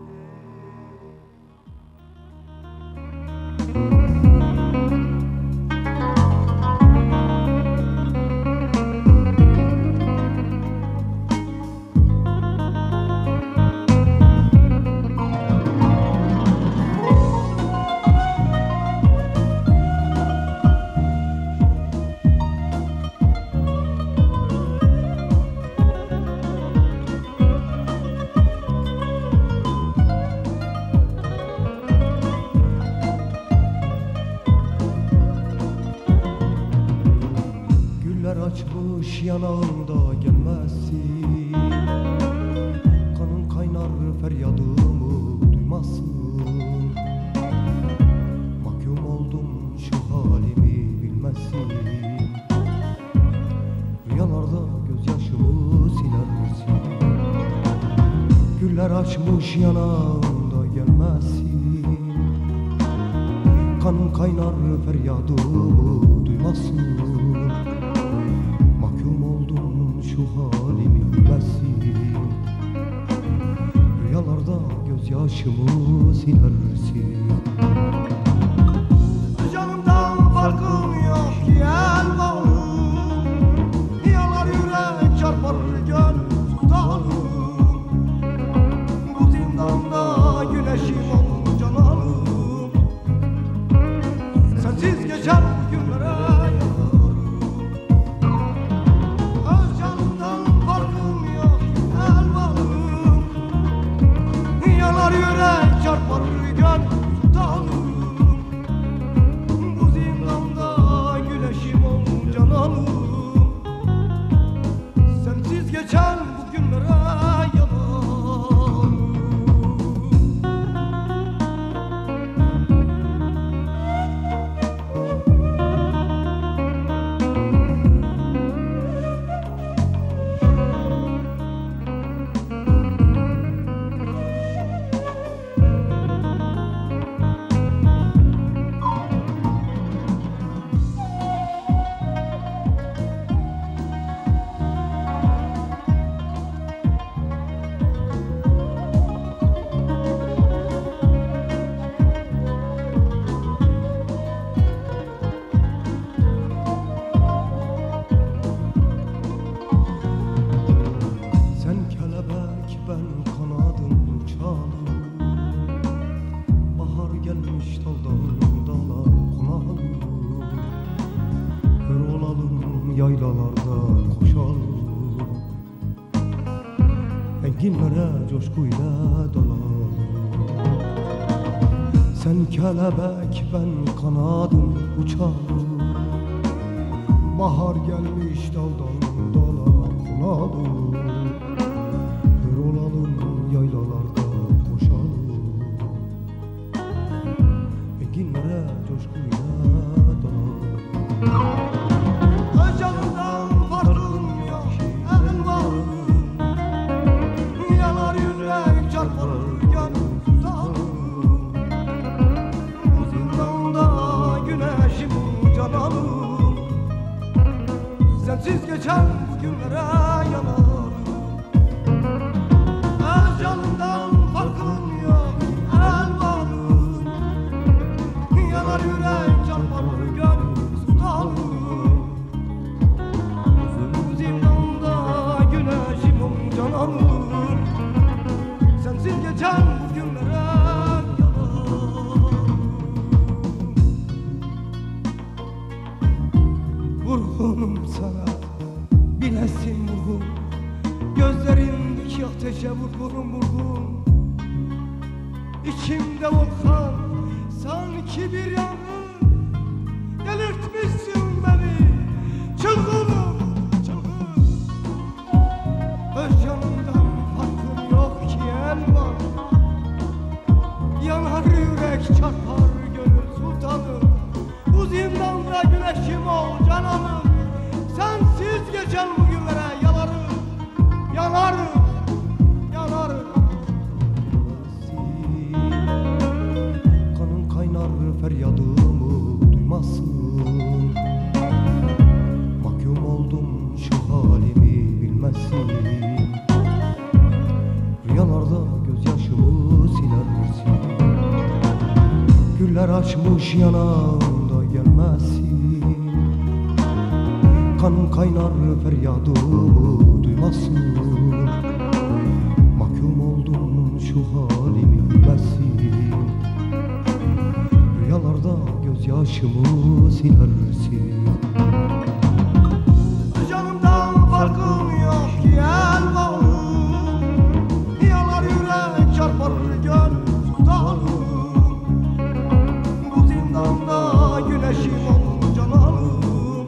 Güller açmış yanağında gelmezsin. Kanın kaynar feryadımı duymazsın. Mahkum oldum şu halimi bilmezsin. Rüyalarda gözyaşımı silersin. Güller açmış yanağında gelmezsin. Kanın kaynar feryadımı duymazsın. Mahkum oldum şu halimi bilmezsin. Rüyalarda gözyaşımı silersin. Canımdan farkım yok gel bağlım. Yalar yürek çarpar gönül tutalım. Bu zindanda güneşim olur. geçen bugünlere yanarım. Yaylalarda koşalım, enginlere coşkuyla dalalım. Sen kelebek ben kanadım uçalım, bahar gelmiş daldan dala konalım. Hür olalım yaylalarda koşalım, enginlere coşkuyla dalalım. Canımdan farkım yok elvanım, yanar yürek çarpar gönül tutalım. Bu zindanda güneşim cananım, sensiz geçen günlere yanarım. El canımdan farkım yok elvanım, yanar yürek çarpar gönül tutalım. Sensiz geçen günlere vurgunum sana, bilesin vurgun. Gözlerindeki ateşe vurgunum vurgun. İçimde volkan, sanki bir yangın. Delirtmişsin beni, çılgınım çılgın. Öz canımdan farkım yok ki elvan, yanar yürek çarpar gönül sultanım. Bu zindanda güneşim ol cananım, sensiz geçen bu günlere yanarım, yanarım, yanarım. Kanım kaynar feryadımı duymazsın, mahkum oldum şu halimi bilmezsin. Rüyalarda gözyaşımı silersin, güller açmış yanağımda gelmezsin. Kanım kaynar feryadımı duymazsın, mahkum oldum şu halimi bilmezsin. Rüyalarda gözyaşımı silersin. Canımdan farkım yok ki elvanım, yanar yürek çarpar gönül sultanım. Bu zindanda güneşim ol cananım,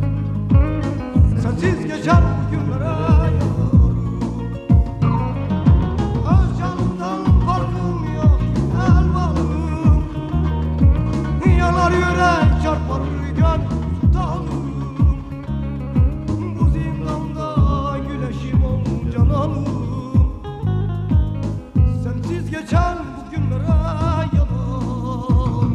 sensiz geçen günlere yanarım. Öz canımdan farkım yok elvanım, yanar yürek çarpar gönül sultanım. Bu zindanda güneşim ol cananım, sensiz geçen bu günlere yanarım.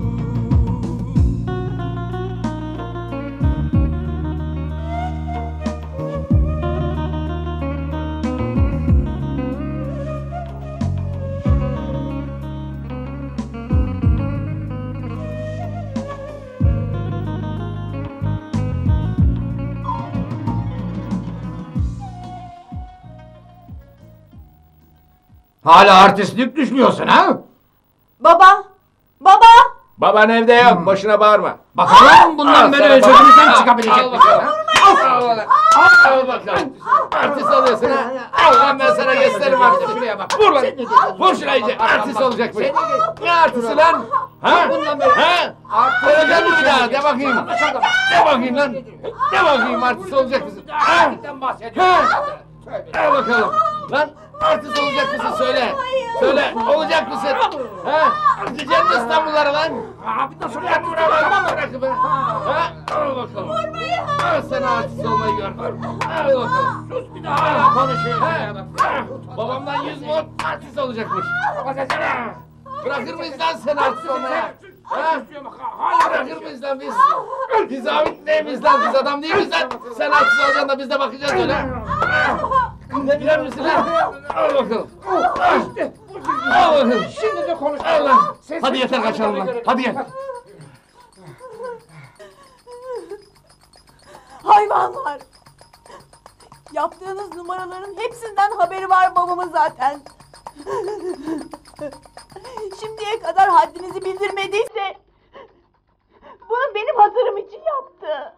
Hala artistlik düşünüyorsun ha? Baba, baba. Baban evde yok, boşuna bağırma. Bakalım bundan böyle sana bak. özürlüden çıkabilecek misin? Al bakalım. Al bakalım. Artist oluyorsun ha. Al lan ben sana gösteririm artisti. Şuraya bak. Vur lan. Vur şuraya iyice. Artist olacakmış. Ne artisti lan? Ha? Ha? Söyleyeceğim mi bir daha? De bakayım. De bakayım lan. De bakayım artist olacak mısın? Ha? Ha? Al bakalım. Lan artist olacak mısın söyle. Söyle olacak mısın? Ha? Gideceksin mi İstanbullara lan? Abi nasıl bırak tamam mı? Bırakın beni. Ha? Al bakalım. Al sana artist olmayı gör. Al bakalım. Sus bir daha hala konuşuyor. Babamdan yüz mod artist olacakmış. Bırakır mıyız lan sen artist olmaya? Ha? Bırakır mıyız lan biz? Biz abi neyiz lan? Biz adam değil miyiz lan? Sen artist olacaksın da biz de bakacağız öyle. Gider misin lan? Al bakalım. Al bakalım. Şimdi de konuş. Al lan. Hadi yeter kaçalım lan. Hadi gel. Hayvanlar! Yaptığınız numaraların hepsinden haberi var babamın zaten. Şimdiye kadar haddinizi bildirmediyse bunu benim hatırım için yaptı.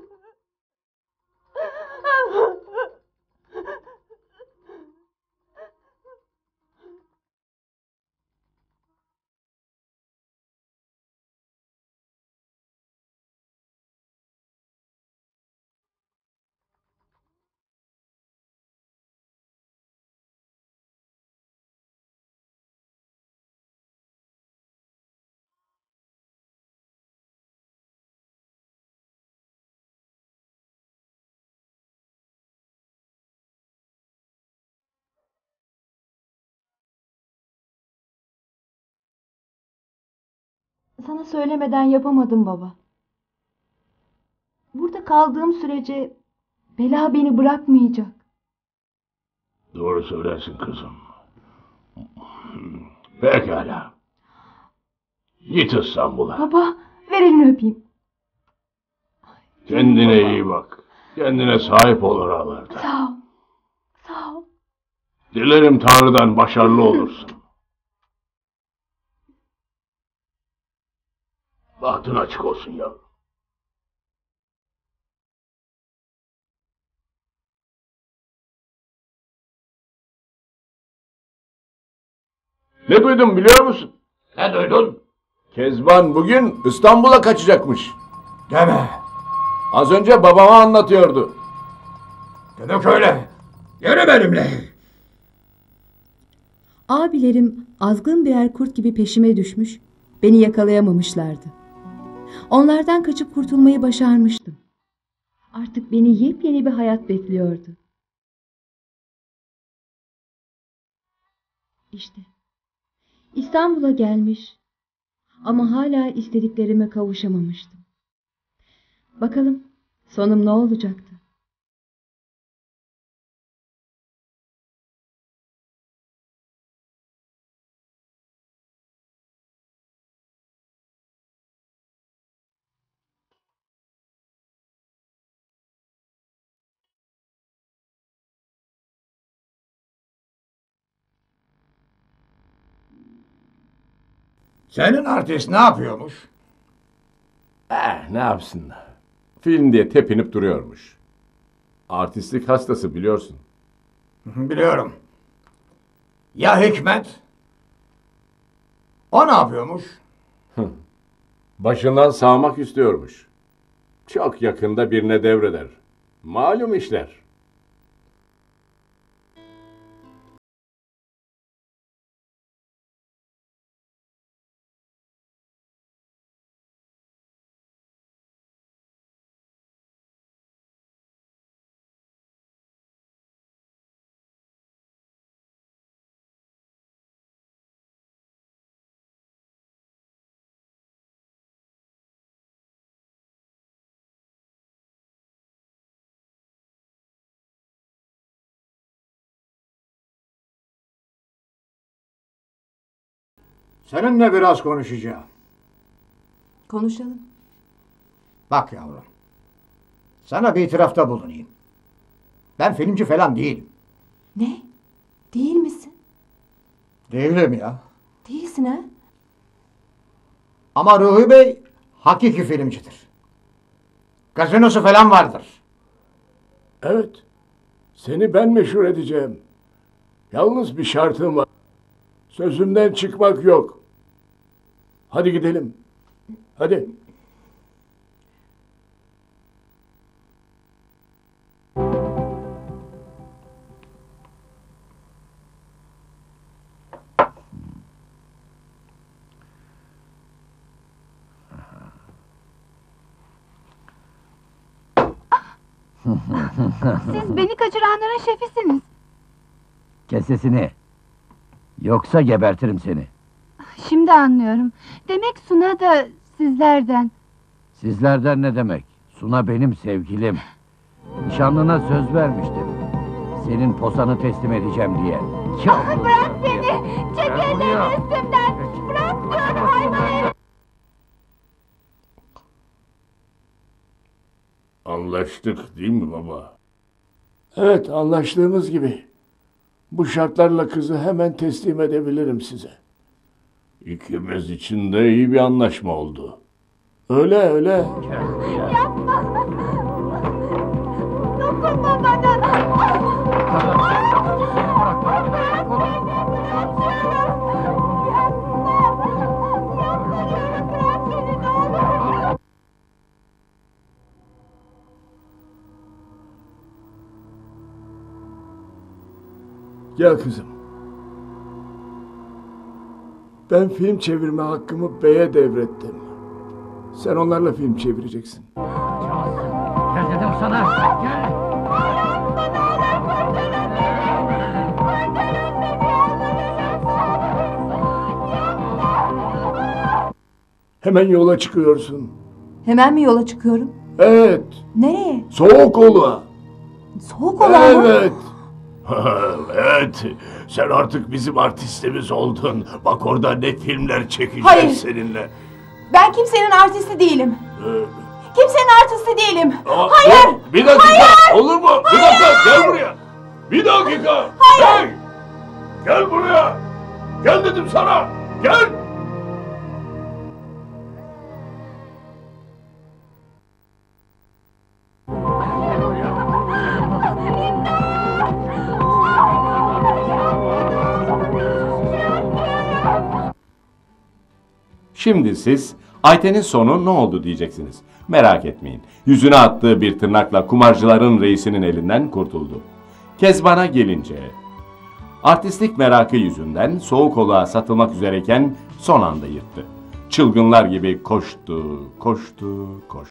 Sana söylemeden yapamadım baba. Burada kaldığım sürece bela beni bırakmayacak. Doğru söylersin kızım. Pekala. Git İstanbul'a. Baba, ver elini öpeyim. Kendine iyi bak. Kendine sahip ol oralarda. Sağ ol. Sağ ol. Dilerim Tanrı'dan başarılı olursun. Bahtın açık olsun yavrum. Ne duydun biliyor musun? Ne duydun? Kezban bugün İstanbul'a kaçacakmış. Deme. Az önce babama anlatıyordu. Demek öyle. Yürü benimle. Abilerim azgın birer kurt gibi peşime düşmüş, beni yakalayamamışlardı. Onlardan kaçıp kurtulmayı başarmıştım. Artık beni yepyeni bir hayat bekliyordu. İşte İstanbul'a gelmiş ama hala istediklerime kavuşamamıştım. Bakalım sonum ne olacaktı? Senin artist ne yapıyormuş? Eh, ne yapsın? Film diye tepinip duruyormuş. Artistlik hastası biliyorsun. Biliyorum. Ya Hikmet? O ne yapıyormuş? Başından sağmak istiyormuş. Çok yakında birine devreder. Malum işler. Seninle biraz konuşacağım. Konuşalım. Bak yavrum. Sana bir itirafta bulunayım. Ben filmci falan değilim. Ne? Değil misin? Değilim ya. Değilsin ha? Ama Ruhi Bey hakiki filmcidir. Gazinosu falan vardır. Evet. Seni ben meşhur edeceğim. Yalnız bir şartım var. Sözümden çıkmak yok. Hadi gidelim. Hadi. Siz beni kaçıranların şefisiniz. Kes sesini. Yoksa gebertirim seni. Şimdi anlıyorum. Demek Suna da sizlerden. Sizlerden ne demek? Suna benim sevgilim. Nişanlına söz vermiştim. Senin posanı teslim edeceğim diye. Ah, bırak beni! Çek ellerini üstümden! Bırak diyorum hayvan herif! Anlaştık değil mi baba? Evet, anlaştığımız gibi. Bu şartlarla kızı hemen teslim edebilirim size. İkimiz için de iyi bir anlaşma oldu. Öyle öyle. Yapma! Dokunma bana! Gel kızım. Ben film çevirme hakkımı beye devrettim. Sen onlarla film çevireceksin. Gel dedim sana. Gel. Hemen yola çıkıyorsun. Hemen mi yola çıkıyorum? Evet. Nereye? Soğukoluğa. Soğukoluğa mı? Evet. Evet, sen artık bizim artistimiz oldun. Bak orada ne filmler çekeceğiz Hayır. seninle. Ben kimsenin artisti değilim. Ee, Kimsenin artisti değilim. aa, Hayır! dur, bir dakika, Hayır! olur mu? Bir Hayır! dakika, gel buraya. Bir dakika. Hayır! Hey! Gel buraya. Gel dedim sana. Gel. Şimdi siz Ayten'in sonu ne oldu diyeceksiniz. Merak etmeyin. Yüzüne attığı bir tırnakla kumarcıların reisinin elinden kurtuldu. Kezban'a gelince, artistlik merakı yüzünden Soğukoluğa satılmak üzereyken son anda yırttı. Çılgınlar gibi koştu, koştu, koştu.